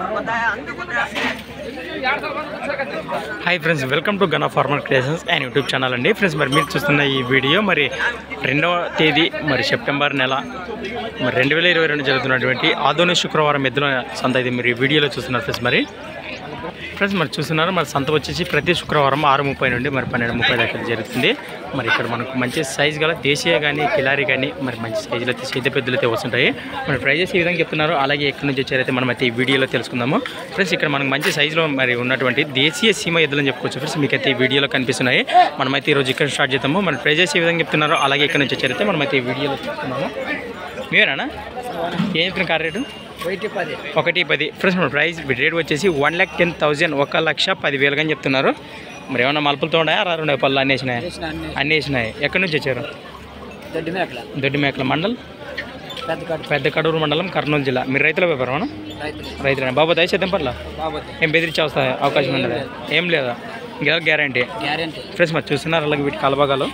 Hi friends, welcome to Gana farmer creations and YouTube channel అండి. Friends, మరి మీరు చూస్తున్న ఈ వీడియో మరి 2వ తేదీ మరి సెప్టెంబర్ నెల మరి 2022 జరుగుతున్నటువంటి ఆధునిక శుక్రవారం ఎద్దుల సంత ఇది మీరు ఈ వీడియోలో చూస్తున్నారు. ఫ్రెండ్స్ మరి చూస్తున్నారు, మరి సంత వచ్చేసి ప్రతి శుక్రవారం 6:30 నుండి మరి 12:30 దాకా జరుగుతుంది. మరి ఇక్కడ మనకు మంచి సైజు గల దేశీయ కానీ కిలారీ కానీ మరి మంచి సైజులో అయితే చేతి పెద్దలు అయితే వస్తుంటాయి. మరి ప్రైజెస్ ఈ విధంగా చెప్తున్నారు. అలాగే ఎక్కడి నుంచి వచ్చారైతే మనం అయితే ఈ వీడియోలో తెలుసుకుందాము. ఫ్రెండ్స్, ఇక్కడ మనకు మంచి సైజులో మరి ఉన్నటువంటి దేశీయ సీమ ఎద్దులని చెప్పుకోవచ్చు. ఫ్రెండ్స్, మీకైతే ఈ వీడియోలో కనిపిస్తున్నాయి. మనమైతే ఈరోజు ఇక్కడ స్టార్ట్ చేద్దాము. మరి ప్రైజెస్ ఈ విధంగా చెప్తున్నారు. అలాగే ఎక్కడి నుంచి వచ్చారైతే మనమైతే ఈ వీడియోలో తెలుసుకుందాము. మీరేనా ఏం చెప్తున్న కార్ రేటు? 110. ఫ్రెండ్స్, మన ప్రైస్ రేట్ వచ్చేసి 1,10,000 1,10,000 అని చెప్తున్నారు. మరి ఏమన్నా మలుపులతో ఉన్నాయా? 62 పళ్ళు అన్నీ వేసినాయి. ఎక్కడి నుంచి వచ్చారు? దొడ్డిమేకల మండలం, పెద్ద కడూరు మండలం, కర్నూలు జిల్లా. మీరు రైతుల వ్యాపారం? రైతులే. బాబు దయ చేద్దాం పర్లా ఏం బెదిరించి వస్తాయి అవకాశం ఉండదు, ఏం లేదా? ఇంకా గ్యారంటీ. ఫ్రెండ్స్, మరి చూస్తున్నారు అలాగే వీటి కలబాగాలు.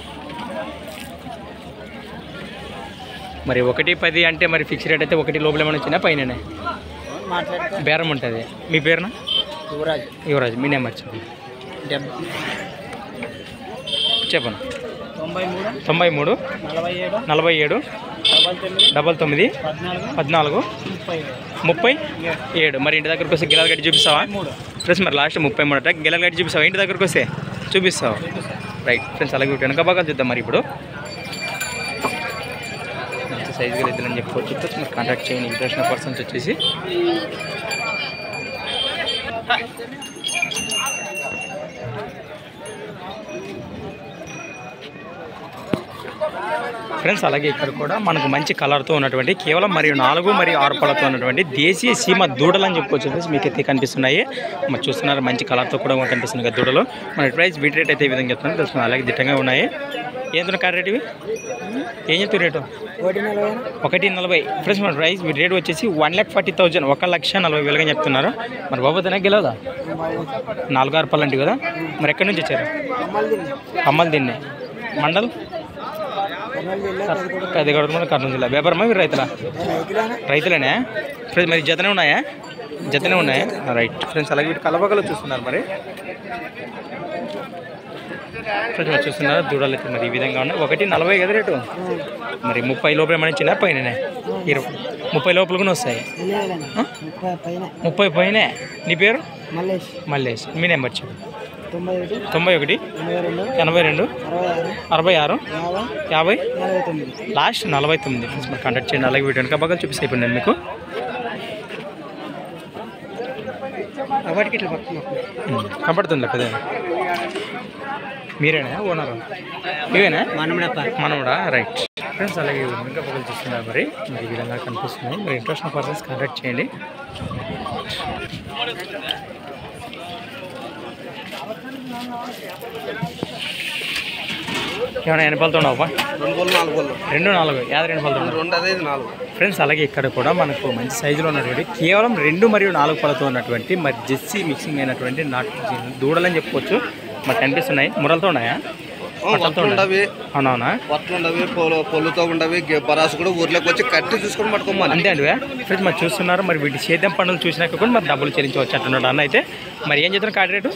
మరి 110 అంటే మరి ఫిక్స్ రేట్ అయితే 1 లోపల ఏమైనా వచ్చినా పైన బేరం ఉంటుంది. మీ పేరున? యువరాజ్. మీ నెంబర్ చెప్పండి. 93 47 99 14 37. మరి ఇంటి దగ్గరకు వస్తే గిలాల గడ్డి చూపిస్తావా? ఫ్రెండ్స్, మరి లాస్ట్ 33 అంటే గిలాల గడ్డి చూపిస్తావా? ఇంటి దగ్గరకు వస్తే చూపిస్తావు. రైట్ ఫ్రెండ్స్, అలాగే వెనక బాగా చూద్దాం. మరి ఇప్పుడు సైజుగా ఇద్దని చెప్పుకోవచ్చు. మీరు కాంటాక్ట్ చేయండి. ఇంట్రెస్ట్ పర్సన్స్ వచ్చేసి ఫ్రెండ్స్, అలాగే ఇక్కడ కూడా మనకు మంచి కలర్తో ఉన్నటువంటి కేవలం మరియు 4 మరియు 6 పళ్ళతో ఉన్నటువంటి దేశీయ సీమ దూడలు అని చెప్పుకోవచ్చు. ఫ్రెండ్స్, మీకు అయితే కనిపిస్తున్నాయి. మరి చూస్తున్నారు మంచి కలర్తో కూడా కనిపిస్తుంది కదా దూడలు. మన ప్రైస్ బీట్ రేట్ అయితే ఈ విధంగా చెప్తున్నాను తెలుసుకున్నాను. అలాగే దిట్టంగా ఉన్నాయి. ఏంటో కార్ రేట్ ఇవి? ఏం చెప్తారు రేటు? 1,40. ఫ్రెండ్స్, మన ప్రైస్ రేట్ వచ్చేసి 1,40,000 1,40,000 చెప్తున్నారు. మరి బాబు తనకి గెలవదా? 4-6 పళ్ళు అంటే కదా. మరి ఎక్కడి నుంచి వచ్చారు? కమ్మలు తిన్నే మండల్, పెద్దగడ, కర్నూలు జిల్లా. వ్యాపారమా మీరు రైతులేనే? ఫ్రెండ్స్, మరి జతనే ఉన్నాయా? రైట్ ఫ్రెండ్స్, అలాగే వీటి కలబగలు చూస్తున్నారు. మరి ఫ్రెండ్స్ చూస్తున్నారు దూడలు అయితే మరి ఈ విధంగా ఉన్నాయి. 1,40 కదా రేటు. మరి 30 లోపల ఏమైనా ఇచ్చినా పైన 30 లోపల కూడా వస్తాయి. 30 పైన. నీ పేరు? మల్లేష్. మీ నెంబర్ చెప్పు. 91 82 66 50 లాస్ట్ 49. ఫ్రెండ్స్, మరి కాంటాక్ట్ చేయండి. అలాగే వీడియో వెనక బాగా చూపిస్తే అయిపోయింది మీకు. కనపడుతుంది పెద్ద. మీరేనా ఓనరు? ఇవేనా మనముడా? రైట్ ఫ్రెండ్స్, అలాగే ఇంకా పక్కన చూస్తున్నారు. మరి ఈ విధంగా కనిపిస్తున్నాయి. మరి ఇంట్రెస్ట్ పర్సన్స్ కాంటాక్ట్ చేయండి. ఏమైనా 8 పళ్ళతో ఉన్నావా? 2-4 యాద 2 పళ్ళతో. ఫ్రెండ్స్, అలాగే ఇక్కడ కూడా మనకు మంచి సైజులో ఉన్నటువంటి కేవలం 2 మరియు 4 పళ్ళతో ఉన్నటువంటి మరి జెర్సీ మిక్సింగ్ అయినటువంటి నాటు దూడలని చెప్పుకోవచ్చు. మరి కనిపిస్తున్నాయి. మురలతో ఉన్నాయా? అవునవునా? పొల్లుతో ఉండవి. బరాసు కూడా ఊర్లోకి వచ్చి కట్టి చూసుకొని పట్టుకోమని అంతే అండి. ఫ్రెండ్స్, మరి చూస్తున్నారు. మరి వీటి సేద్యం పనులు చూసినాక కూడా మరి డబ్బులు చెల్లించవచ్చు అంటున్నాడు అన్న. అయితే మరి ఏం చెప్తున్నారు కార్ రేటు?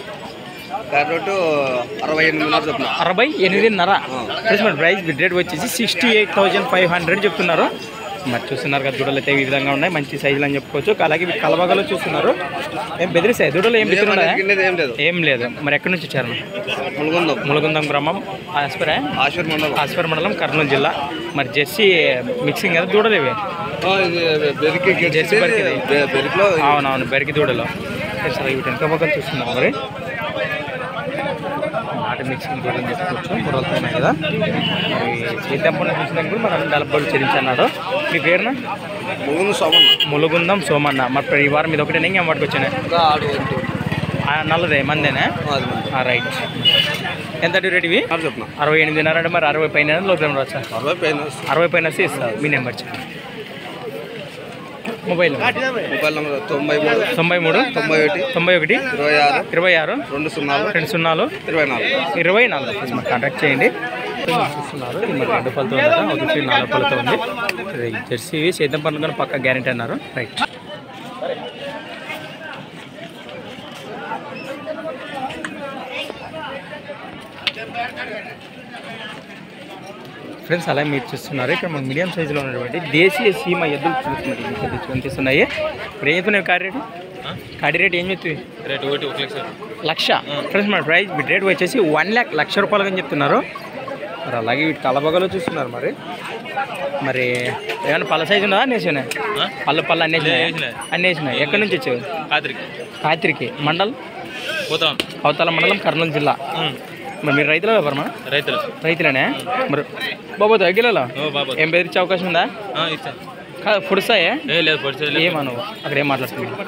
68.5. ఫ్రెండ్స్, మరి ప్రైస్ రేట్ వచ్చేసి 68,500 చెప్తున్నారు. మరి చూస్తున్నారు కదా దూడలు అయితే ఈ విధంగా ఉన్నాయి. మంచి సైజులు అని చెప్పుకోవచ్చు. అలాగే కలబాగాలో చూస్తున్నారు. ఏం బెదిరిస్తాయి దూడలు? ఏం ఏం లేదు. మరి ఎక్కడి నుంచి వచ్చారు? ములగుందం గ్రామం, ఆస్పర్ మండలం, కర్నూలు జిల్లా. మరి జెర్సీ మిక్సింగ్ కదా దూడలు ఇవి? జెర్సీ బెరికి. అవునవును, బెరికి దూడలు. వీటి వెనక పక్కన చూస్తున్నారు. మరి నాటు మిక్సింగ్ దూడలు చెప్పుకోవచ్చు. మురలతో ఉన్నాయి కదా. మరి సేద్యం పనులు చూసినప్పుడు మనం డబ్బులు చెల్లించన్నాడు. మీ పేరున? ములుగుందం సోమన్న. మరి ఈ వారం మీద ఒకటే ఇంకేం పట్టుకొచ్చానే? నల్లదే మందేనా? రైట్. ఎంత రేట్ ఇవి? 68.5 అంటే మరి 60 పైన లోపల వచ్చా? 60 పైన వస్తే ఇస్తారు. మీ నెంబర్ చెప్పండి. Mobile number 93 91 26 20 24. కాంటాక్ట్ చేయండి. చూస్తున్నారు. మరి 2 పళ్ళతో ఉండగా ఒకటి 4 పళ్ళతో ఉంది. జెర్సీ సేద్యం పనులు కానీ పక్కా గ్యారెంటీ అన్నారు. రైట్. ఫ్రెండ్స్ అలా మీరు చూస్తున్నారు ఇక్కడ మన మీడియం సైజులో ఉన్నటువంటి దేశీయ సీమ ఎద్దులు చూస్తున్నారు కనిపిస్తున్నాయి. ఇప్పుడు ఏం చెప్తున్నాయి కాడి రేట్ ఏం చెప్తుంది? రేట్ ఒకటి 1 లక్ష. లక్ష. ఫ్రెండ్స్ మన ప్రైస్ రేట్ వచ్చేసి 1 లక్ష, ₹1,00,000 అని చెప్తున్నారు. మరి అలాగే వీటి కలబగలో చూస్తున్నారు. మరి ఏమైనా పళ్ళ సైజు ఉన్నదా? అన్నేసినాయి పళ్ళు అన్నేసినాయి. ఎక్కడి నుంచి వచ్చావు? కాతిరికి మండల్ అవతాల మండలం, కర్నూలు జిల్లా. మరి మీరు రైతుల వ్యాపారమా? రైతులేనే. మరి బాబోతు అగ్గిలలో ఏం బెదిరించే అవకాశం ఉందా? పొడుస్తాయే? ఏమను అక్కడ ఏం మాట్లాడుతున్నావు?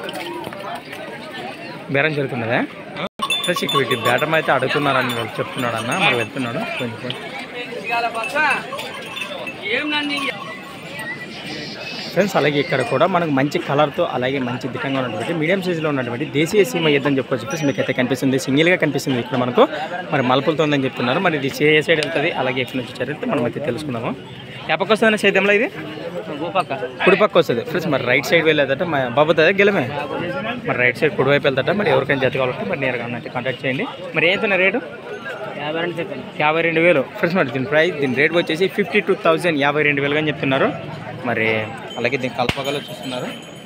బేరం జరుగుతున్నదా? ప్లస్ ఇక్కడ వీటి బేటం అయితే అడుగుతున్నారని వాళ్ళు చెప్తున్నాడు అన్న. మరి వెళ్తున్నాడు కొంచెం. ఫ్రెండ్స్ అలాగే ఇక్కడ కూడా మనకు మంచి కలర్తో అలాగే మంచి దిట్టంగా ఉన్నటువంటి మీడియం సైజులో ఉన్నటువంటి దేశీయ సీమ ఎద్దని చెప్పుకోవచ్చు. చెప్పేసి మీకు అయితే కనిపిస్తుంది, సింగిల్గా కనిపిస్తుంది ఇక్కడ మనకు. మరి మలుపులతో ఉందని చెప్తున్నారు. మరి ఇది ఏ సైడ్ వెళ్తుంది అలాగే ఎక్కడి నుంచి చరిత్ర మనం అయితే తెలుసుకుందాము. ఏ పక్క వస్తుందన్న సేద్యంలో? ఇది కుడిపక్క వస్తుంది. ఫ్రెండ్స్ మరి రైట్ సైడ్ వెళ్ళేదట బాబోతుందా గెలమే? మరి రైట్ సైడ్ కుడివైపు వెళ్తాట. మరి ఎవరికైనా జత కావాలంటే మరి నేరుగా అయితే కాంటాక్ట్ చేయండి. మరి ఏంటన్నా రేటు? 52,000. ఫ్రెండ్స్ మరి దీని రేట్ వచ్చేసి 52,000, 52,000 అని చెప్తున్నారు. మరి అలాగే దీన్ని కలపగలో చూస్తున్నారు.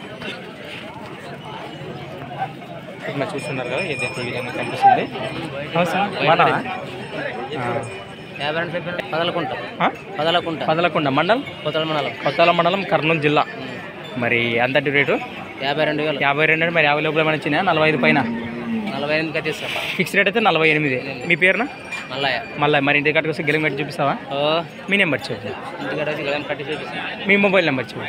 మరి చూస్తున్నారు కదా ఏదైతే ఈ విధంగా కనిపిస్తుంది. పదలకుంట మండల్, కొత్తల మండలం, కర్నూలు జిల్లా. మరి అంతటి రేటు 52,000. మరి 50 లోపల ఏమైనా వచ్చినాయా? 45 పైన 48 ఫిక్స్ రేట్ అయితే 48. మీ పేరున? మళ్ళీ. మరి ఇంటి కట్టుకు వస్తే గెలం కట్టి చూపిస్తావా? మీ నెంబర్ చెప్పు. మీ మొబైల్ నెంబర్ చెప్పు.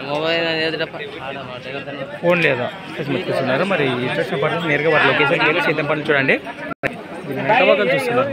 ఫోన్ లేదా? చూస్తున్నారు. మరి ఇంట్రెస్ట్ పడుతుంది నేరుగా వారి లొకేషన్ వెళ్ళి సీతం పనులు చూడండి. చూస్తున్నారు.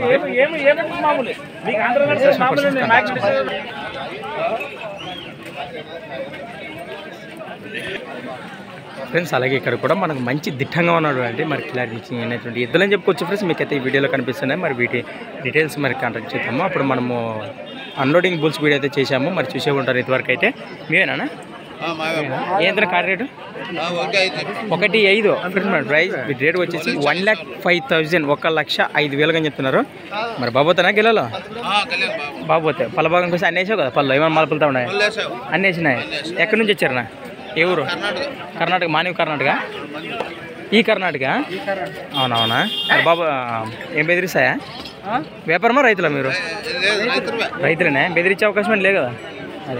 ఫ్రెండ్స్ అలాగే ఇక్కడ కూడా మనకు మంచి దిట్టంగా ఉన్నటువంటి మరి క్లారిటీ మిక్సింగ్ అనేటువంటి ఎద్దులని చెప్పుకోవచ్చు. ఫ్రెండ్స్ మీకు అయితే ఈ వీడియోలో కనిపిస్తున్నాయి. మరి వీటి డీటెయిల్స్ మరి కాంటాక్ట్ చేద్దాము. అప్పుడు మనము అన్లోడింగ్ బుల్స్ వీడియో అయితే చేసాము. మరి చూసే ఉంటారు ఇంతవరకు అయితే. మీరేనా? ఏంటంటే కార్ రేటు? 1,5,000. ఫ్రెండ్స్ మరి ప్రైస్ వీటి రేట్ వచ్చేసి 1,05,000, 1,05,000 అని చెప్తున్నారు. మరి బాబోతానా గెలలో? బాబోతే పళ్ళ భాగం కోసం అన్నేసావు కదా? పళ్ళు ఏమైనా మలుపులుతా ఉన్నాయి? అన్నేసినాయి. ఎక్కడి నుంచి వచ్చారనా? ఏ ఊరు? కర్ణాటక. మానవ కర్ణాటక. ఈ కర్ణాటక? అవునవునా. బాబు ఏం బెదిరిస్తాయా? వ్యాపారమా రైతులా మీరు? రైతులేనే. బెదిరించే అవకాశం లేదు కదా? అదే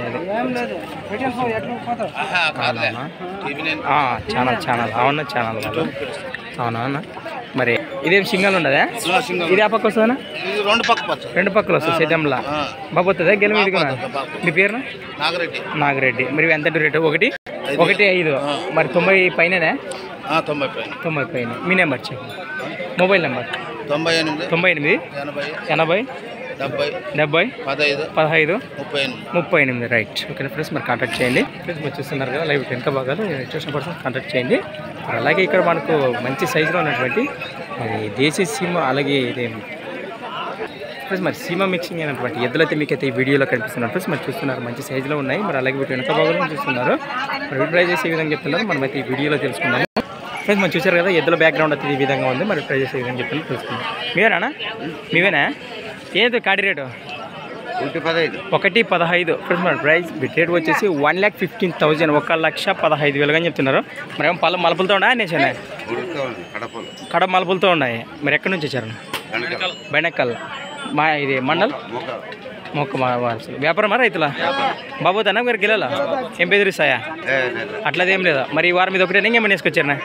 ఛానల్ అవునా? ఛానల్ అవునా. మరి ఇదేం సింగల్ ఉండదా? ఇది ఆ పక్క వస్తుందా? రెండు పక్కలు వస్తుంది సేద్యంలా. బాబోతుందా గెలం? ఇది కూడా. మీ పేరు? నాగిరెడ్డి. మరి ఎంత రేటు? 1,5,000. మరి 90 పైననే? 90 పైన. మీ నెంబర్ చెప్పండి. Mobile number? 98 80 70 15 38. Right. Okay friends మరి కాంటాక్ట్ చేయండి. ఫ్రెండ్స్ మీరు చూస్తున్నారు కదా లైవ్ వెనక భాగాలు చూసిన పర్సన్ కాంటాక్ట్ చేయండి. అలాగే ఇక్కడ మనకు మంచి సైజులో ఉన్నటువంటి మరి దేశీ సీమ అలాగే ఇదే ఫ్రెండ్స్ మరి సీమ మిక్సింగ్ అయినటువంటి ఎద్దులైతే మీకైతే ఈ వీడియోలో కనిపిస్తున్నారు. ఫ్రెండ్స్ మరి చూస్తున్నారు మంచి సైజులో ఉన్నాయి. మరి అలాగే వీటి వెనక భాగంలో చూస్తున్నారు. మరి వీటి ప్రైజెస్ ఏ విధంగా చెప్తున్నారు మనమైతే ఈ వీడియోలో తెలుసుకుందాము. ఫ్రెండ్స్ మనం చూసారు కదా ఎద్దుల బ్యాక్గ్రౌండ్ అయితే ఈ విధంగా ఉంది. మరి ప్రైజెస్ ఏ విధంగా చెప్తున్నారు తెలుసుకుందాం. మీవేనా? ఏంటి కాడి రేటు? 1,15,000. ఫ్రెండ్స్ మరి ప్రైస్ రేట్ వచ్చేసి 1,15,000, 1,15,000 అని చెప్తున్నారు. మరి ఏమో పళ్ళు మలుపులతో ఉన్నాయి అనేసి? కడప మలుపులతో ఉన్నాయి. మరి ఎక్కడి నుంచి వచ్చారు? బెనక్కల్. ఇది మండల్ మొక్క వ్యాపారమా రైతులా? బాబోతానా మీరు గిల్లలా? ఏం బెదిరిస్తాయా? అట్లదేం లేదా? మరి ఈ వారం మీద ఒకటే ఇంకేమైనా వేసుకొచ్చారా?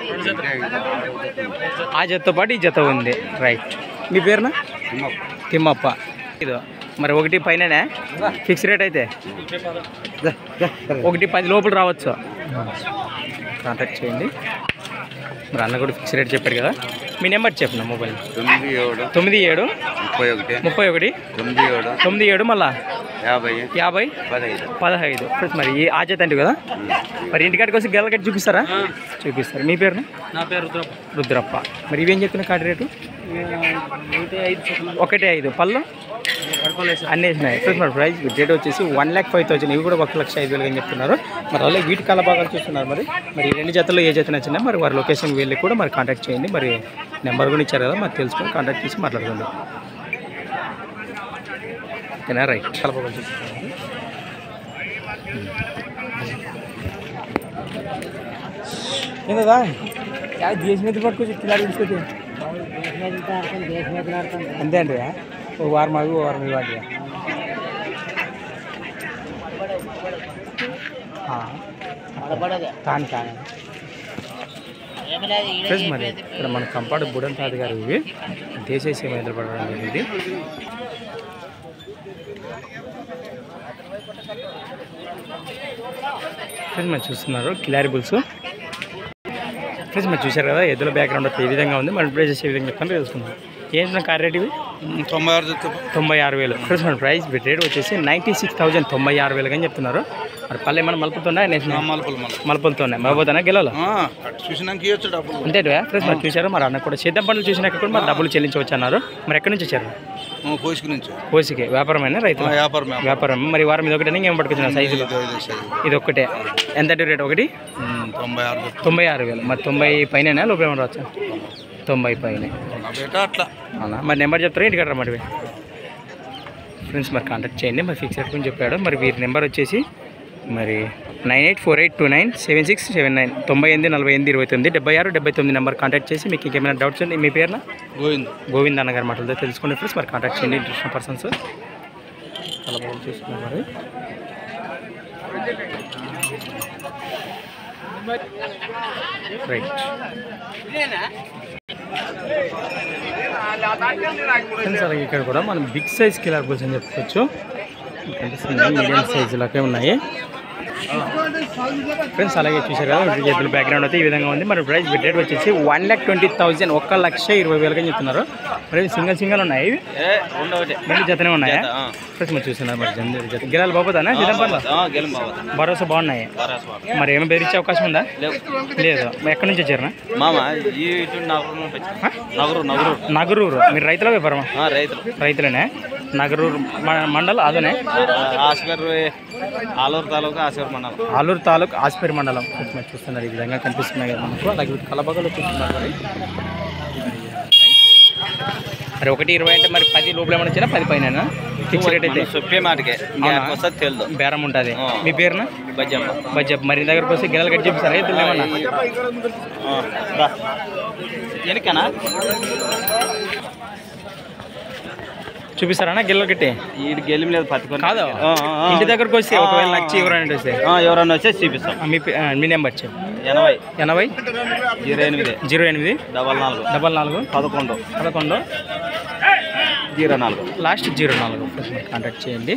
ఆ జతతో పాటు ఈ జత ఉంది. రైట్. మీ పేరునా? తిమ్మప్ప. ఇది మరి 1 పైననే ఫిక్స్ రేట్ అయితే 1,10 లోపల రావచ్చు. కాంటాక్ట్ చేయండి. మరి అన్న కూడా ఫిక్స్ రేట్ చెప్పారు కదా. మీ నెంబర్ చెప్పిన మొబైల్? 97 31 97 మళ్ళా 50 15. ఫ్రెండ్స్ మరి ఆ జత అంటే కదా. మరి ఇంటికాడికి వచ్చి గెల కట్టి చూపిస్తారా? చూపిస్తారు. మీ పేరున? నా పేరు రుద్రప్ప. మరి ఇవేం చెప్తున్నా కాడి రేటు? 1,5,000. పళ్ళు అన్నేసినాయి. ఫ్రెండ్స్ మరి ప్రైస్ రేట్ వచ్చేసి 1,05,000. ఇవి కూడా 1,05,000 అని చెప్తున్నారు. మరి అలాగే వీటి కళ భాగాలు చూస్తున్నారు. మరి ఈ 2 జతల్లో ఏ జత నచ్చినా మరి వారి లొకేషన్కి వెళ్ళి కూడా మరి కాంటాక్ట్ చేయండి. మరి నెంబర్ కూడా ఇచ్చారు కదా మరి తెలుసుకొని కాంటాక్ట్ చేసి మాట్లాడుకోండి. ఓకేనా రైట్ కలపకొని చూపిస్తాను ఏందా దేశం మీద పట్టుకొచ్చి కిలాడి తీసుకొచ్చి అంతే అండి ఒక వారం అవి ఒక వారం ఇవ్వండి కానీ కానీ ఫ్రెండ్స్ మరి ఇక్కడ మన కంపాడు బుడన్ తాత గారు ఇవి దేశీయ మీద పడడం జరిగింది ఫ్రెండ్స్ మరి చూస్తున్నారు కిలారి బుల్స్ ఫ్రెండ్స్ మరి చూశారు కదా ఎద్దుల బ్యాక్గ్రౌండ్ ఏ విధంగా ఉంది మరి ప్రైస్ ఏ విధంగా చెప్తాను తెలుసుకుందాం ఏంటి కార్ రేట్ ఇవి 96,000 ఫ్రెండ్స్ మన ప్రైస్ రేట్ వచ్చేసి 96,000 96,000 అని చెప్తున్నారు మరి పల్లె ఏమైనా మలుపుతున్నాయి మలుపులతో ఉన్నాయి మలుపుతున్నా గెలలో అంతే ఫ్రెండ్స్ మరి చూశారు మరి అన్న కూడా సేద్యం పనులు చూసినాక కూడా మరి డబ్బులు చెల్లించవచ్చు అన్నారు మరి ఎక్కడి నుంచి వచ్చారు కోసికి వ్యాపారమైన రైతు వ్యాపారం మరి వారం ఇది ఒకటి ఏం పట్టుకొచ్చిన సైజులో ఇది ఒక్కటే ఎంత రేట్ ఒకటి 96,000 మరి 90 పైన లోపల ఏమన్నా రావచ్చా 90 పైన అవునా మరి నెంబర్ చెప్తారా ఇంటి కట్టరా మరి ఫ్రెండ్స్ మరి కాంటాక్ట్ చేయండి మరి ఫిక్స్ అని చెప్పాడు మరి వీరి నెంబర్ వచ్చేసి మరి 9848297679 984829 నెంబర్ కాంటాక్ట్ చేసి మీకు ఇంకేమైనా డౌట్స్ ఉంది మీ పేరున గోవింద్ అన్నగారి మాటలతో తెలుసుకోండి ఫ్రెండ్స్ మరి కాంటాక్ట్ చేయండి ఇంట్రెస్ట్ పర్సన్స్ చాలా బాగుంది చూసుకున్నారు మరి రైట్ ఫ్రెండ్స్ అలాగే ఇక్కడ కూడా మనం బిగ్ సైజ్ కిలార్ బుల్స్ అని చెప్పుకోవచ్చు మీడియం సైజులకే ఉన్నాయి ఫ్రెండ్స్ అలాగే చూసారు కదా ఎద్దుల బ్యాక్గ్రౌండ్ అయితే ఈ విధంగా ఉంది మరి ప్రైస్ రేట్ వచ్చేసి 1,20,000 1,20,000 అని చెప్తున్నారు మరి సింగల్ ఉన్నాయి రెండు జతనే ఉన్నాయా ఫ్రెండ్స్ మరి చూస్తున్నారు మరి జత గిరాలు బాబోదానా సిద్ధంపర్ల భరోసా బాగున్నాయి మరి ఏమైనా బెదిరించే అవకాశం ఉందా లేదు ఎక్కడి నుంచి వచ్చారు నగరూరు మీరు రైతుల వ్యాపారమా రైతులేనే నగరూరు మండలం అదనే ఆలూరు తాలూకు ఆస్పేరు మండలం చూస్తున్నారు ఈ విధంగా కనిపిస్తున్నాయి కదా మనకు అలాగే కలబగలు చూస్తున్నారు మరి 1,20 అంటే మరి 10 లోపల ఏమైనా వచ్చినా 10 పైన ఫిక్స్ రేట్ అయితే చెప్పే మాటకే తెలుదు బేరం ఉంటుంది మీ పేరున బజ్జప్ మరి దగ్గరకు వస్తే గిరాలు కట్టి చూపిస్తారా ఇద్దరు ఏమన్నా ఎనికనా చూపిస్తారా గిల్లలు కట్టి ఈ గెలిం లేదు పట్టుకొని కాదు ఇంటి దగ్గరకు వస్తే ఒకవేళ నచ్చి ఎవరైనా వస్తే చూపిస్తాం మీ నెంబర్ వచ్చి 80 08 44 11 04 లాస్ట్ 04 కాంటాక్ట్ చేయండి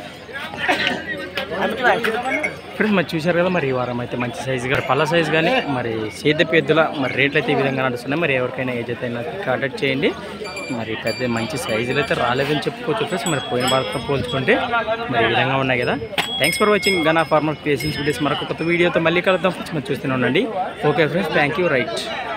ఫ్రెండ్స్ మరి చూశారు కదా మరి ఈ వారం అయితే మంచి సైజు కానీ పళ్ళ సైజు కానీ మరి సేద్యపు ఎద్దుల మరి రేట్లు అయితే ఈ విధంగా నడుస్తున్నాయి మరి ఎవరికైనా ఏజ్ అయితే కాంటాక్ట్ చేయండి మరి పెద్ద మంచి సైజులు అయితే రాలేదని చెప్పుకోవచ్చు ఫ్రెండ్స్ మరి పోయిన వారంతో పోల్చుకుంటే మరి ఈ విధంగా ఉన్నాయి కదా thanks for watching Gana farmer creations videos మరొక కొత్త వీడియోతో మళ్ళీ కలుద్దాం ఫ్రెండ్స్ మరి చూస్తూనే ఉండండి okay friends thank you right